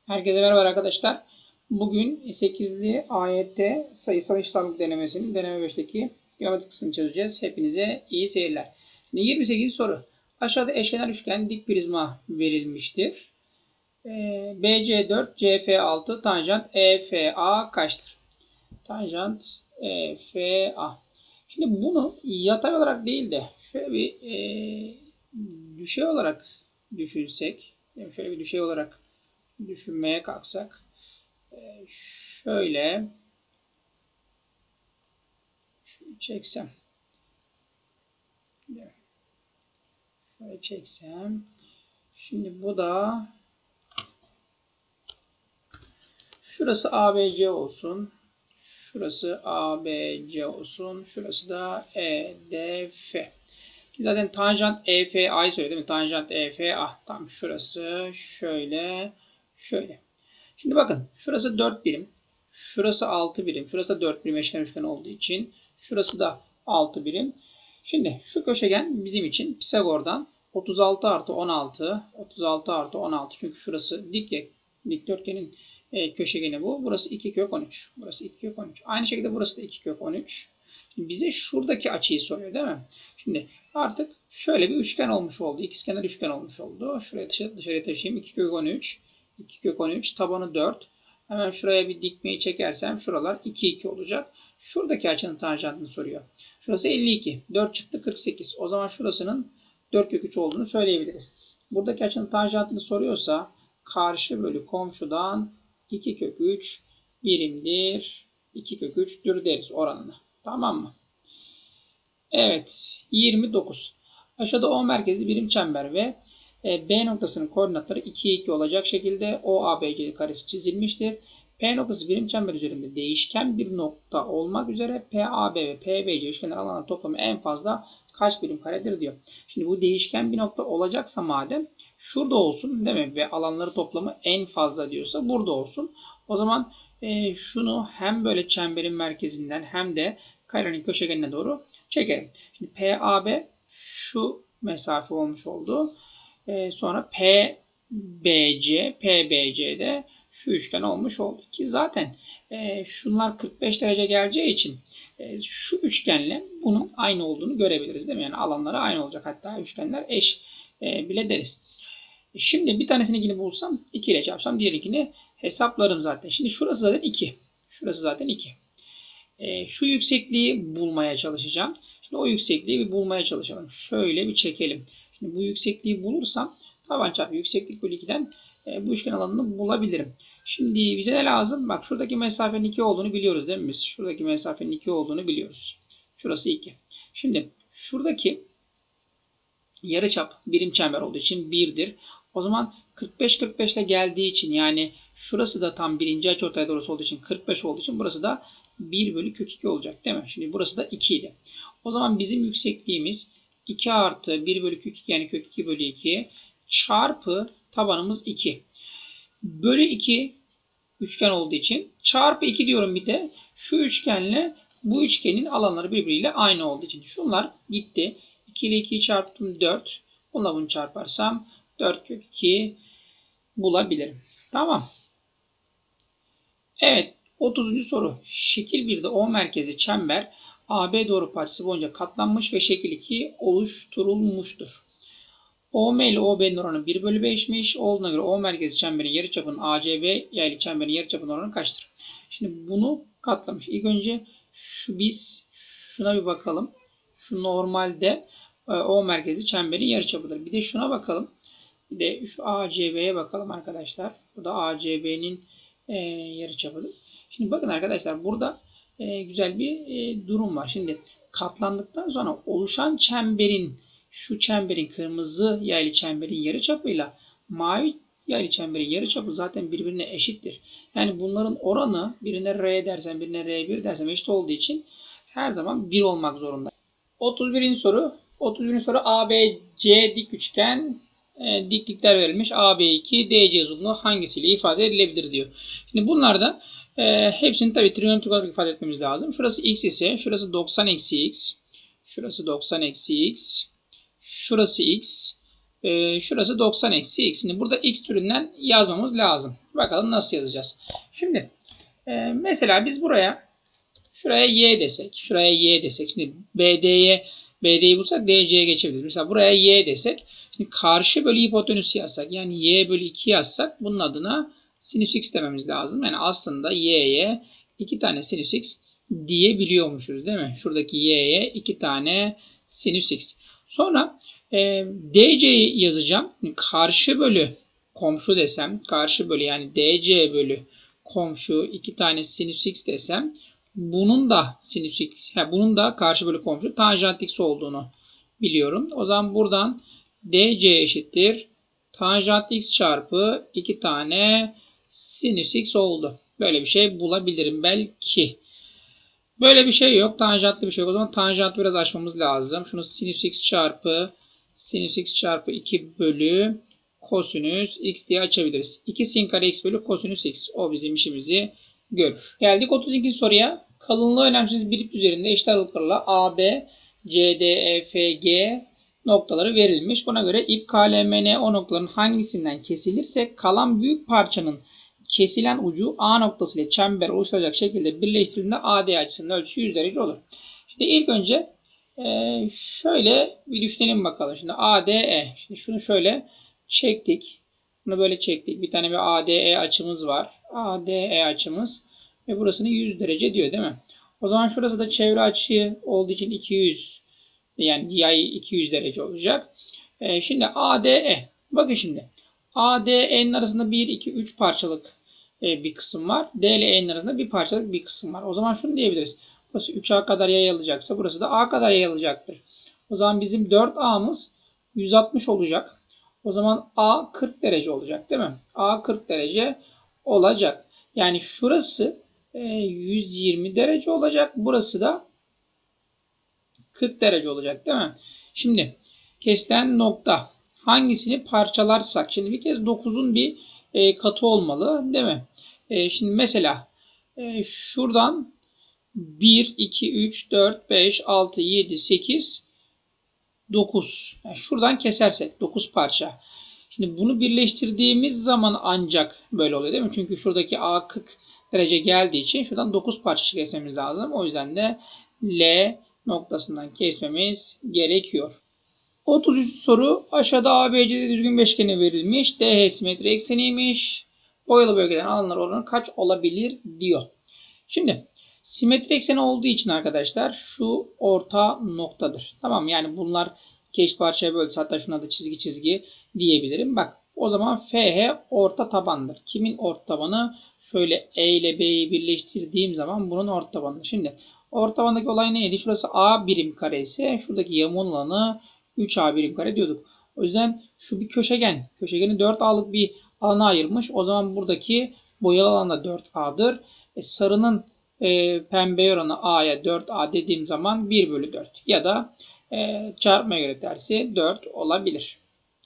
Herkese merhaba arkadaşlar. Bugün 8'li AYT sayısal eşitlik denemesinin deneme 5'teki geometri kısmını çözeceğiz. Hepinize iyi seyirler. Şimdi 28 soru. Aşağıda eşkenar üçgen dik prizma verilmiştir. BC 4, CF 6, tanjant EFA kaçtır? Tanjant EFA. Şimdi bunu yatay olarak değil de şöyle bir düşey olarak düşünsek, şöyle bir düşey olarak düşünmeye kalksak, şöyle çeksem, şöyle çeksem, şimdi bu da şurası ABC olsun, şurası ABC olsun, şurası da EDF. Zaten tanjant EFA'yı söyledi değil mi? Tanjant EFA. Tam şurası şöyle, şöyle. Şimdi bakın şurası 4 birim. Şurası 6 birim. Şurası da 4 birim eşkenar üçgen olduğu için. Şurası da 6 birim. Şimdi şu köşegen bizim için Pisagor'dan 36 artı 16. 36 artı 16. Çünkü şurası dikdörtgenin köşegeni bu. Burası 2 kök 13. Burası 2 kök 13. Aynı şekilde burası da 2 kök 13. Şimdi bize şuradaki açıyı soruyor değil mi? Şimdi artık şöyle bir üçgen olmuş oldu. İkizkenar üçgen olmuş oldu. Şuraya dışarıya taşıyayım. 2 kök 13. 2 kök 13. Tabanı 4. Hemen şuraya bir dikmeyi çekersem şuralar 2 2 olacak. Şuradaki açının tanjantını soruyor. Şurası 52. 4 çıktı 48. O zaman şurasının 4 kök 3 olduğunu söyleyebiliriz. Buradaki açının tanjantını soruyorsa karşı bölü komşudan 2 kök 3 birimdir. 2 kök 3'tür deriz oranını. Tamam mı? Evet. 29. Aşağıda O merkezli birim çember ve B noktasının koordinatları 2'ye 2 olacak şekilde OABC karesi çizilmiştir. P noktası birim çember üzerinde değişken bir nokta olmak üzere PAB ve PBC üçgenler alanları toplamı en fazla kaç birim karedir diyor. Şimdi bu değişken bir nokta olacaksa madem şurada olsun değil mi? Ve alanları toplamı en fazla diyorsa burada olsun. O zaman şunu hem böyle çemberin merkezinden hem de karenin köşegenine doğru çekelim. Şimdi PAB şu mesafe olmuş oldu. Sonra PBC de şu üçgen olmuş oldu. Ki zaten şunlar 45 derece geleceği için şu üçgenle bunun aynı olduğunu görebiliriz değil mi? Yani alanları aynı olacak. Hatta üçgenler eş bile deriz. Şimdi bir tanesini bulsam 2 ile çarpsam diğerinkini hesaplarım zaten. Şimdi şurası zaten 2. Şurası zaten 2. Şu yüksekliği bulmaya çalışacağım. Şimdi o yüksekliği bir bulmaya çalışalım. Şöyle bir çekelim. Şimdi bu yüksekliği bulursam taban çarpı yükseklik bölü 2'den bu üçgen alanını bulabilirim. Şimdi bize ne lazım? Bak şuradaki mesafenin 2 olduğunu biliyoruz değil mi biz? Şuradaki mesafenin 2 olduğunu biliyoruz. Şurası 2. Şimdi şuradaki yarıçap birim çember olduğu için 1'dir. O zaman 45 ile geldiği için yani şurası da tam birinci açıortay doğrusu olduğu için 45 olduğu için burası da 1 bölü kök 2 olacak değil mi? Şimdi burası da 2 idi. O zaman bizim yüksekliğimiz 2 artı 1 bölü kök 2 yani kök 2 bölü 2 çarpı tabanımız 2. Bölü 2 üçgen olduğu için çarpı 2 diyorum bir de şu üçgenle bu üçgenin alanları birbiriyle aynı olduğu için. Şunlar gitti. 2 ile 2'yi çarptım 4. Bununla bunu çarparsam 4 kök 2 bulabilirim. Tamam. Evet. 30. soru. Şekil 1'de O merkezi çember AB doğru parçası boyunca katlanmış ve şekil 2 oluşturulmuştur. OM ile OB'nin oranı 1 bölü 5'miş. Olduğuna göre O merkezi çemberin yarıçapının ACB yaylı çemberin yarıçapının oranı kaçtır? Şimdi bunu katlamış. İlk önce biz şuna bir bakalım. Şu normalde O merkezi çemberin yarıçapıdır. Bir de şuna bakalım. Bir de şu ACB'ye bakalım arkadaşlar. Bu da ACB'nin yarıçapıdır. Şimdi bakın arkadaşlar burada güzel bir durum var. Şimdi katlandıktan sonra oluşan çemberin şu çemberin kırmızı yaylı çemberin yarıçapıyla mavi yaylı çemberin yarıçapı zaten birbirine eşittir. Yani bunların oranı birine R dersen birine R1 dersem eşit olduğu için her zaman 1 olmak zorunda. 31. soru. 31. soru ABC dik üçgen diklikler verilmiş. AB2 DC uzunluğu hangisiyle ifade edilebilir diyor. Şimdi bunlardan hepsini tabii trigonometrik olarak ifade etmemiz lazım. Şurası x ise şurası 90 eksi x. Şurası 90 eksi x. Şurası x Şurası 90 eksi x. Şimdi burada x türünden yazmamız lazım. Bakalım nasıl yazacağız. Şimdi mesela biz şuraya y desek. Şuraya y desek. Şimdi BD'yi bulsak DC'ye geçebiliriz. Mesela buraya y desek. Şimdi karşı bölü hipotenüs yazsak. Yani y bölü 2 yazsak bunun adına sinüs x dememiz lazım. Yani aslında y'ye 2 tane sinüs x diyebiliyormuşuz değil mi? Şuradaki y'ye 2 tane sinüs x. Sonra DC'yi yazacağım. Karşı bölü komşu desem. Karşı bölü yani DC bölü komşu 2 tane sinüs x desem. Bunun da sinüs x, bunun da karşı bölü komşu tanjant x olduğunu biliyorum. O zaman buradan DC eşittir tanjant x çarpı 2 tane sinüs x oldu. Böyle bir şey bulabilirim belki. Böyle bir şey yok. Tanjantlı bir şey yok. O zaman tanjantı biraz açmamız lazım. Şunu sinüs x çarpı 2 bölü kosinüs x diye açabiliriz. 2 sin kare x bölü kosinüs x. O bizim işimizi görür. Geldik 32. soruya. Kalınlığı önemsiz bir ip üzerinde eşit aralıklarla AB, CD, E, F, G noktaları verilmiş. Buna göre ip KLMN o noktaların hangisinden kesilirse kalan büyük parçanın kesilen ucu A noktası ile çember oluşturacak şekilde birleştirildiğinde AD açısının ölçüsü 100 derece olur. Şimdi ilk önce şöyle bir düşünelim bakalım. Şimdi ADE. Şimdi şunu şöyle çektik. Bunu böyle çektik. Bir tane bir ADE açımız var. ADE açımız. Ve burasını 100 derece diyor değil mi? O zaman şurası da çevre açı olduğu için 200. Yani yay 200 derece olacak. Şimdi ADE. Bakın şimdi. ADE'nin arasında 1, 2, 3 parçalık bir kısım var. D ile E'nin arasında bir parçalık bir kısım var. O zaman şunu diyebiliriz. Burası 3A kadar yayılacaksa burası da A kadar yayılacaktır. O zaman bizim 4A'mız 160 olacak. O zaman A 40 derece olacak değil mi? A 40 derece olacak. Yani şurası 120 derece olacak. Burası da 40 derece olacak değil mi? Şimdi kesilen nokta hangisini parçalarsak. Şimdi bir kez 9'un bir katı olmalı değil mi? Şimdi mesela şuradan 1, 2, 3, 4, 5, 6, 7, 8, 9. Yani şuradan kesersek 9 parça. Şimdi bunu birleştirdiğimiz zaman ancak böyle oluyor değil mi? Çünkü şuradaki A 40 derece geldiği için şuradan 9 parça kesmemiz lazım. O yüzden de L noktasından kesmemiz gerekiyor. 33. soru aşağıda ABCD düzgün beşgeni verilmiş. DH simetri ekseniymiş. Boyalı bölgeden alanlar oranı kaç olabilir diyor. Şimdi simetri ekseni olduğu için arkadaşlar şu orta noktadır. Tamam yani bunlar iki eşit parçaya böldü. Hatta şuna da çizgi diyebilirim. Bak o zaman FH orta tabandır. Kimin orta tabanı? Şöyle E ile B'yi birleştirdiğim zaman bunun orta tabanıdır. Şimdi orta tabandaki olay neydi? Şurası A birim kare ise şuradaki yamuğun alanı 3A birim kare diyorduk. O yüzden şu bir köşegen. Köşegeni 4A'lık bir alana ayırmış. O zaman buradaki boyalı alan da 4A'dır. Sarının pembe oranı A'ya 4A dediğim zaman 1 bölü 4 ya da çarpmaya göre tersi 4 olabilir.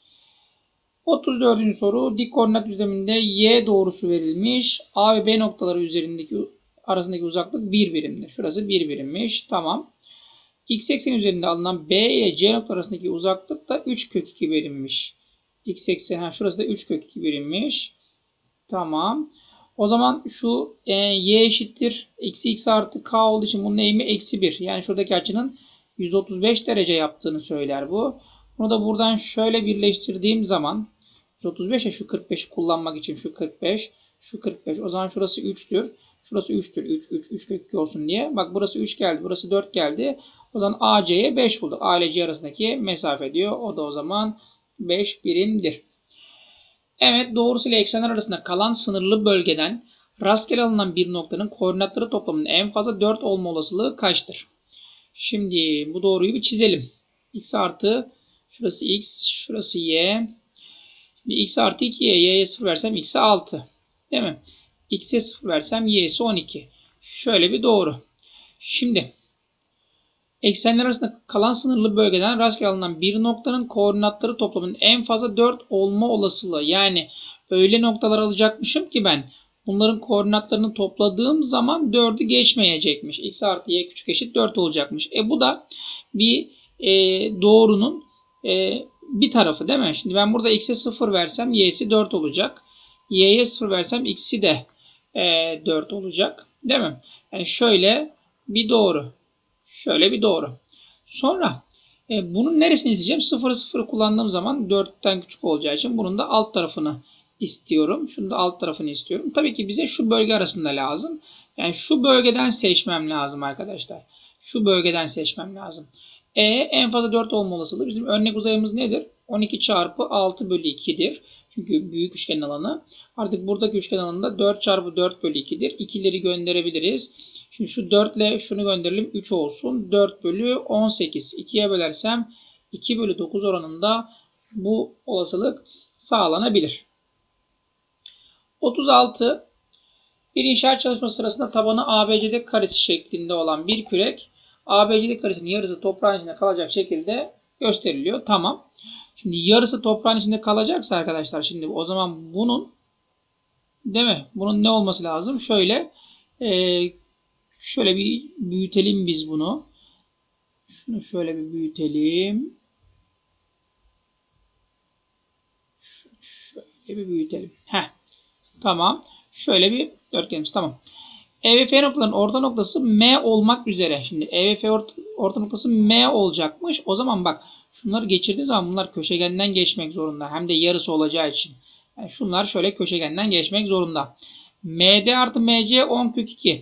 34. soru dik koordinat düzleminde y doğrusu verilmiş. A ve B noktaları arasındaki uzaklık 1 birimdir. Şurası 1 birimmiş. Tamam. X ekseni üzerinde alınan B ile C noktaları arasındaki uzaklık da 3 kök 2 birimmiş. X ekseni şurası da 3 kök 2 birimmiş. Tamam. O zaman şu y eşittir. Eksi x artı k olduğu için bunun eğimi eksi 1. Yani şuradaki açının 135 derece yaptığını söyler bu. Bunu da buradan şöyle birleştirdiğim zaman 135 şu 45'i kullanmak için şu 45. Şu 45. O zaman şurası 3'tür. Şurası 3'tür. 3 kök 2 olsun diye. Bak burası 3 geldi. Burası 4 geldi. O zaman AC'ye 5 bulduk. A ile C arasındaki mesafe diyor. O da o zaman 5 birimdir. Evet doğrusu ile eksenler arasında kalan sınırlı bölgeden rastgele alınan bir noktanın koordinatları toplamının en fazla 4 olma olasılığı kaçtır? Şimdi bu doğruyu bir çizelim. X artı şurası X, şurası Y. Şimdi X artı 2 Y. Y'ye 0 versem X'e 6. Değil mi? X'e 0 versem Y'si 12. Şöyle bir doğru. Şimdi eksenler arasında kalan sınırlı bölgeden rastgele alınan bir noktanın koordinatları toplamının en fazla 4 olma olasılığı. Yani öyle noktalar alacakmışım ki ben bunların koordinatlarını topladığım zaman 4'ü geçmeyecekmiş. X artı Y küçük eşit 4 olacakmış. Bu da bir doğrunun bir tarafı değil mi? Şimdi ben burada x'e 0 versem y'si 4 olacak. Y'ye 0 versem x'i de 4 olacak. Değil mi? Yani şöyle bir doğru. Şöyle bir doğru. Sonra bunun neresini isteyeceğim? 0'ı 0 kullandığım zaman 4'ten küçük olacağı için bunun da alt tarafını istiyorum. Şunu da alt tarafını istiyorum. Tabii ki bize şu bölge arasında lazım. Yani şu bölgeden seçmem lazım arkadaşlar. Şu bölgeden seçmem lazım. En fazla 4 olma olasılığı. Bizim örnek uzayımız nedir? 12 çarpı 6 bölü 2'dir. Çünkü büyük üçgen alanı. Artık buradaki üçgen alanında 4 çarpı 4 bölü 2'dir. 2'leri gönderebiliriz. Şimdi şu 4 ile şunu gönderelim. 3 olsun. 4 bölü 18. 2'ye bölersem 2 bölü 9 oranında bu olasılık sağlanabilir. 36. Bir inşaat çalışması sırasında tabanı ABCD karesi şeklinde olan bir kürek ABCD karesinin yarısı toprağın içinde kalacak şekilde gösteriliyor. Tamam. Şimdi yarısı toprağın içinde kalacaksa arkadaşlar şimdi o zaman bunun değil mi? Bunun ne olması lazım? Şöyle bir büyütelim biz bunu. Şunu şöyle bir büyütelim. Şöyle bir büyütelim. Tamam. Şöyle bir dörtgenimiz. Tamam. E ve F noktalarının orta noktası M olmak üzere. Şimdi E ve F orta noktası M olacakmış. O zaman bak şunları geçirdiğim zaman bunlar köşegenden geçmek zorunda. Hem de yarısı olacağı için. Yani şunlar şöyle köşegenden geçmek zorunda. MD artı MC 10 kök 2.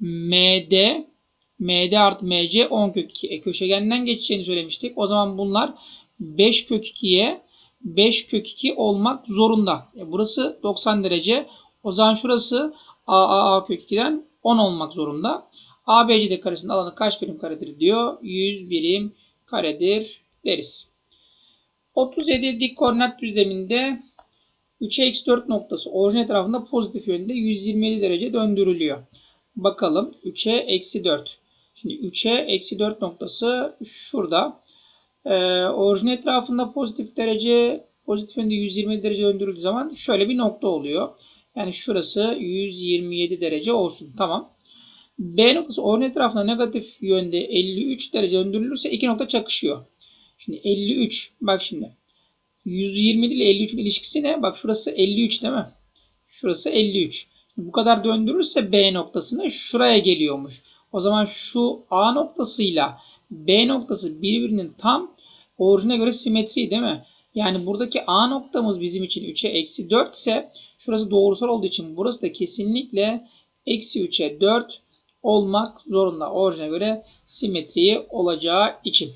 MD artı MC 10 kök 2. Köşegenden geçeceğini söylemiştik. O zaman bunlar 5 kök 2'ye 5 kök 2 olmak zorunda. Burası 90 derece. O zaman şurası A kök 2'den 10 olmak zorunda. ABCD karesinin alanı kaç birim karedir diyor. 100 birim karedir deriz. 37 dik koordinat düzleminde 3'e eksi 4 noktası orijin etrafında pozitif yönde 127 derece döndürülüyor. Bakalım 3'e eksi 4. Şimdi 3'e eksi 4 noktası şurada. Orijin etrafında pozitif yönde 127 derece döndürüldüğü zaman şöyle bir nokta oluyor. Yani şurası 127 derece olsun. Tamam. B noktası orijin etrafında negatif yönde 53 derece döndürülürse iki nokta çakışıyor. Şimdi 53. Bak şimdi. 120 ile 53'ün ilişkisi ne? Bak şurası 53 değil mi? Şurası 53. Bu kadar döndürürse B noktasına şuraya geliyormuş. O zaman şu A noktasıyla B noktası birbirinin tam orijine göre simetri değil mi? Yani buradaki A noktamız bizim için 3'e eksi 4 ise şurası doğrusal olduğu için burası da kesinlikle eksi 3'e 4 olmak zorunda. Orijine göre simetri olacağı için.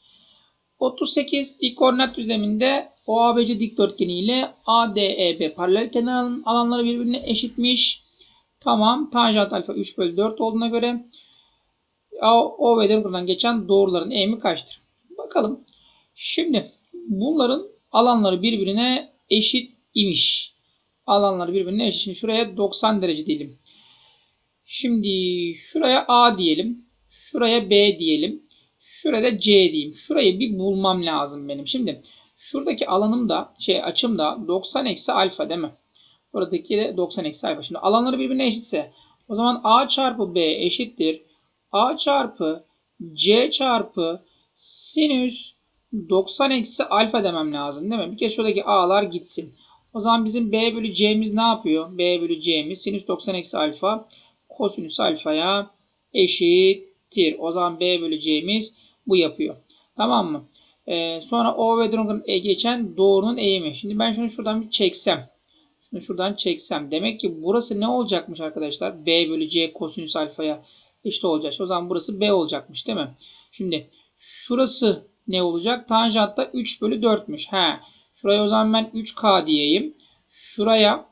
38 dik koordinat düzleminde OABC dikdörtgeni ile ADEB paralel kenar alanları birbirine eşitmiş. Tamam. Tanjant alfa 3 bölü 4 olduğuna göre O ve D noktadan geçen doğruların eğimi kaçtır? Bakalım. Şimdi bunların alanları birbirine eşit imiş. Alanları birbirine eşit. Şimdi şuraya 90 derece diyelim. Şimdi şuraya A diyelim. Şuraya B diyelim. Şurada C diyeyim. Şurayı bir bulmam lazım benim. Şimdi şuradaki alanım da açım da 90 eksi alfa değil mi? Buradaki de 90 eksi alfa. Şimdi alanları birbirine eşitse o zaman A çarpı B eşittir. A çarpı C çarpı sinüs 90 eksi alfa demem lazım değil mi? Bir kez şuradaki A'lar gitsin. O zaman bizim B bölü C'miz ne yapıyor? B bölü C'miz sinüs 90 eksi alfa kosinüs alfaya eşittir. O zaman B bölü C'miz bu yapıyor. Tamam mı? Sonra O ve D'nin geçen doğrunun eğimi. Şimdi ben şunu şuradan bir çeksem. Şunu şuradan çeksem. Demek ki burası ne olacakmış arkadaşlar? B bölü C kosinüs alfaya eşit olacak. O zaman burası B olacakmış değil mi? Şimdi şurası ne olacak? Tanjantta 3 bölü 4'müş. Şuraya o zaman ben 3K diyeyim. Şuraya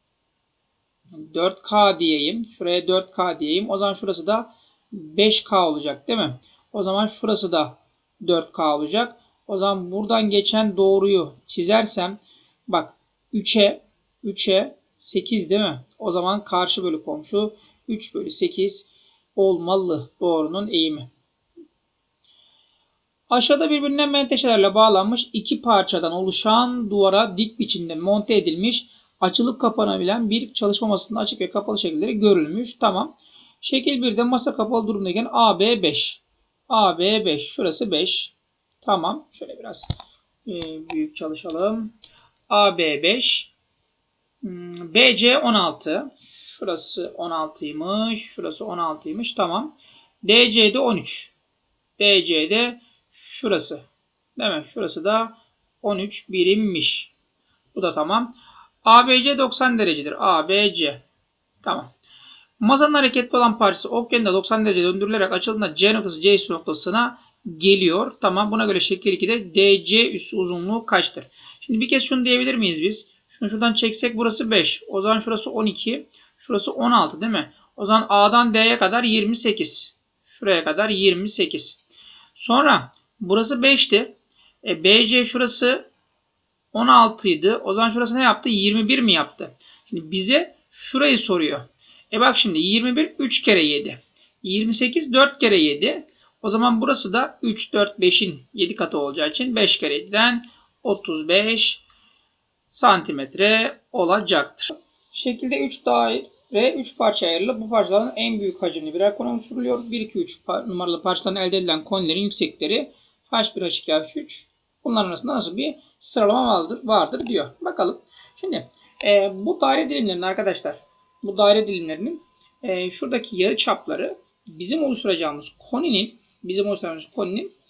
4K diyeyim. Şuraya 4K diyeyim. O zaman şurası da 5K olacak değil mi? O zaman şurası da 4K olacak. O zaman buradan geçen doğruyu çizersem bak 3'e 8 değil mi? O zaman karşı bölü komşu 3 bölü 8 olmalı doğrunun eğimi. Aşağıda birbirine menteşelerle bağlanmış iki parçadan oluşan duvara dik biçimde monte edilmiş açılıp kapanabilen bir çalışma masasında açık ve kapalı şekilleri görülmüş. Tamam. Şekil 1'de masa kapalı durumdayken AB 5. AB 5. Şurası 5. Tamam. Şöyle biraz büyük çalışalım. AB 5. BC 16. Şurası 16'ymış. Şurası 16'ymış. Tamam. DC'de 13. DC'de şurası. Değil mi? Şurası da 13 birimmiş. Bu da tamam. ABC 90 derecedir. ABC. Tamam. Masanın hareketli olan parçası okyanında 90 derece döndürülerek açıldığında C noktası C üssü noktasına geliyor. Tamam. Buna göre şekil 2'de DC üssü uzunluğu kaçtır? Şimdi bir kez şunu diyebilir miyiz biz? Şunu şuradan çeksek burası 5. O zaman şurası 12. Şurası 16 değil mi? O zaman A'dan D'ye kadar 28. Şuraya kadar 28. Sonra burası 5'ti. BC şurası 16 idi. O zaman şurası ne yaptı? 21 mi yaptı? Şimdi bize şurayı soruyor. Bak şimdi 21 3 kere 7. 28 4 kere 7. O zaman burası da 3, 4, 5'in 7 katı olacağı için 5 kere 7'den 35 santimetre olacaktır. Şekilde 3 daire 3 parça ayrılır. Bu parçaların en büyük hacimli birer koni oluşturuluyor. 1, 2, 3 numaralı parçaların elde edilen konilerin yüksekleri H1, H2, H3. Bunların arasında nasıl bir sıralama vardır diyor. Bakalım. Şimdi bu daire dilimlerinin arkadaşlar, bu daire dilimlerinin şuradaki yarı çapları bizim oluşturacağımız koninin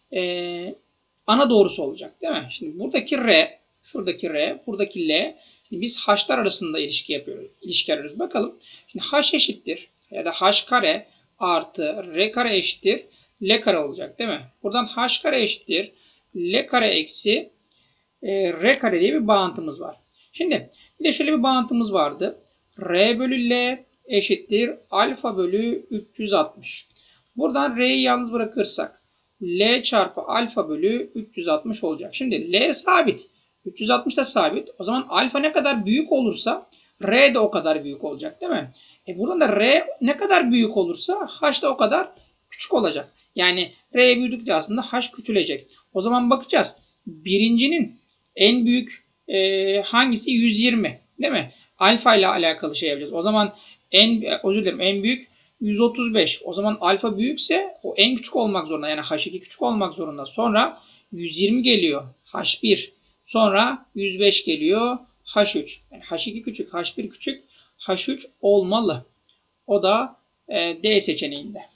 ana doğrusu olacak. Değil mi? Şimdi buradaki R, şuradaki R, buradaki L. Şimdi biz H'lar arasında ilişki arıyoruz. Bakalım. Şimdi H eşittir ya da H kare artı R kare eşittir L kare olacak. Değil mi? Buradan H kare eşittir L kare eksi R kare diye bir bağıntımız var. Şimdi bir de şöyle bir bağıntımız vardı. R bölü L eşittir alfa bölü 360. Buradan R'yi yalnız bırakırsak L çarpı alfa bölü 360 olacak. Şimdi L sabit. 360 da sabit. O zaman alfa ne kadar büyük olursa R de o kadar büyük olacak değil mi? Buradan da R ne kadar büyük olursa H de o kadar küçük olacak. Yani R büyüdükçe aslında H küçülecek. O zaman bakacağız. Birincinin en büyük hangisi? 120 değil mi? Alfa ile alakalı şey yapacağız. O zaman en büyük 135. O zaman alfa büyükse o en küçük olmak zorunda. Yani H2 küçük olmak zorunda. Sonra 120 geliyor. H1. Sonra 105 geliyor. H3. Yani H2 küçük, H1 küçük, H3 olmalı. O da D seçeneğinde.